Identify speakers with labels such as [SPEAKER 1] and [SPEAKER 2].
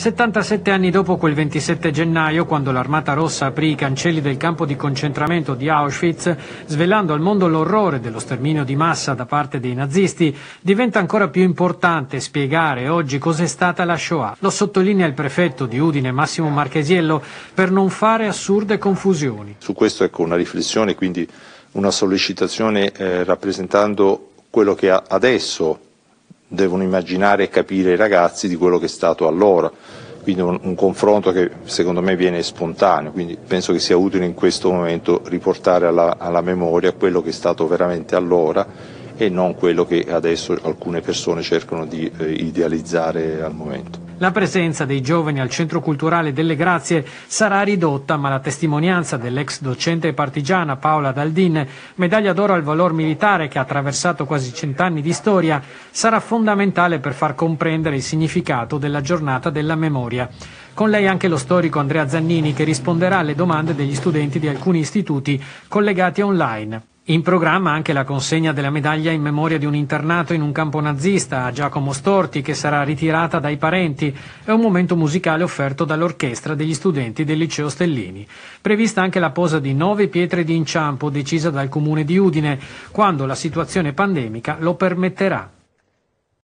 [SPEAKER 1] 77 anni dopo quel 27 gennaio, quando l'Armata Rossa aprì i cancelli del campo di concentramento di Auschwitz, svelando al mondo l'orrore dello sterminio di massa da parte dei nazisti, diventa ancora più importante spiegare oggi cos'è stata la Shoah. Lo sottolinea il prefetto di Udine, Massimo Marchesiello, per non fare assurde confusioni.
[SPEAKER 2] Su questo ecco una riflessione, quindi una sollecitazione rappresentando quello che adesso devono immaginare e capire i ragazzi di quello che è stato allora, quindi un confronto che secondo me viene spontaneo, quindi penso che sia utile in questo momento riportare alla memoria quello che è stato veramente allora e non quello che adesso alcune persone cercano di idealizzare al momento.
[SPEAKER 1] La presenza dei giovani al Centro Culturale delle Grazie sarà ridotta, ma la testimonianza dell'ex docente partigiana Paola Daldin, medaglia d'oro al valor militare che ha attraversato quasi 100 anni di storia, sarà fondamentale per far comprendere il significato della giornata della memoria. Con lei anche lo storico Andrea Zannini, che risponderà alle domande degli studenti di alcuni istituti collegati online. In programma anche la consegna della medaglia in memoria di un internato in un campo nazista a Giacomo Storti, che sarà ritirata dai parenti, e un momento musicale offerto dall'orchestra degli studenti del Liceo Stellini. Prevista anche la posa di 9 pietre di inciampo decisa dal Comune di Udine, quando la situazione pandemica lo permetterà.